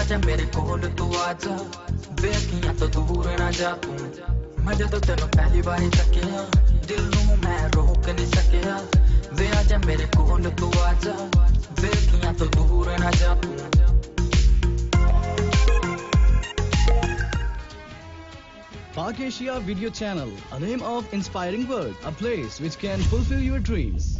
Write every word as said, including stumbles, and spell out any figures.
आजा मेरे कोल तू आजा वे अखियां तो दूर ना जा तू मैं जदों तेनू पहली बारी तकिया दिल नू मैं रोक नहीं सकिया वे आजा मेरे कोल तू आजा वे अखियां तो दूर ना जा तू Park Asia Video Channel, a name of inspiring work, a place which can fulfill your dreams.